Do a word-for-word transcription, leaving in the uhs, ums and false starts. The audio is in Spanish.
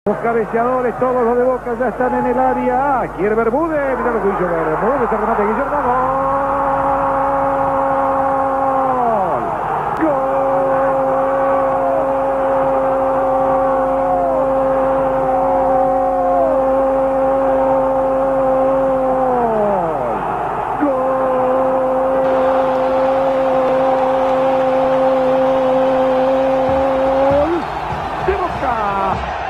Los cabeceadores, todos los de Boca ya están en el área. Ah, quiere Bermúdez. Mirá lo que hizo Bermúdez. Se remate Guillermo. ¡Gol! ¡Gol! ¡Gol! ¡De Boca!